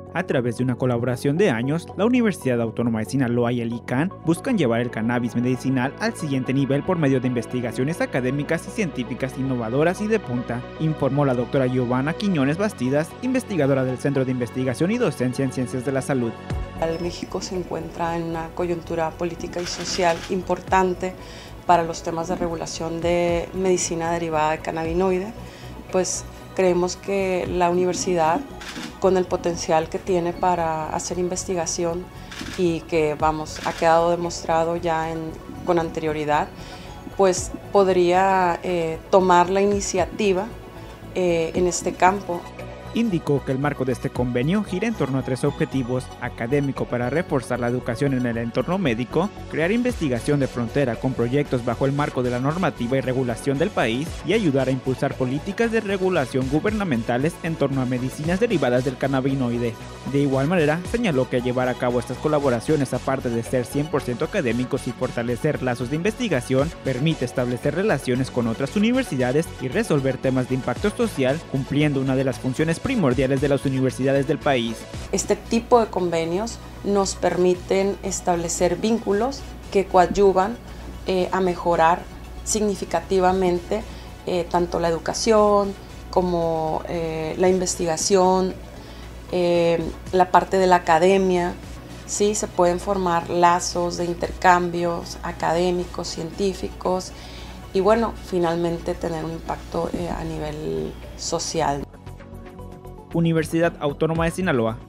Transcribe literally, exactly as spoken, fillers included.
A través de una colaboración de años, la Universidad Autónoma de Sinaloa y el I C A N buscan llevar el cannabis medicinal al siguiente nivel por medio de investigaciones académicas y científicas innovadoras y de punta, informó la doctora Giovanna Quiñones Bastidas, investigadora del Centro de Investigación y Docencia en Ciencias de la Salud. México se encuentra en una coyuntura política y social importante para los temas de regulación de medicina derivada de cannabinoide, pues creemos que la universidad, con el potencial que tiene para hacer investigación y que vamos, ha quedado demostrado ya en, con anterioridad, pues podría eh, tomar la iniciativa eh, en este campo. Indicó que el marco de este convenio gira en torno a tres objetivos: académico para reforzar la educación en el entorno médico, crear investigación de frontera con proyectos bajo el marco de la normativa y regulación del país y ayudar a impulsar políticas de regulación gubernamentales en torno a medicinas derivadas del cannabinoide. De igual manera, señaló que llevar a cabo estas colaboraciones, aparte de ser cien por ciento académicos y fortalecer lazos de investigación, permite establecer relaciones con otras universidades y resolver temas de impacto social, cumpliendo una de las funciones primordiales de las universidades del país. Este tipo de convenios nos permiten establecer vínculos que coadyuvan eh, a mejorar significativamente eh, tanto la educación como eh, la investigación, eh, la parte de la academia. Sí, se pueden formar lazos de intercambios académicos, científicos y bueno, finalmente tener un impacto eh, a nivel social. Universidad Autónoma de Sinaloa.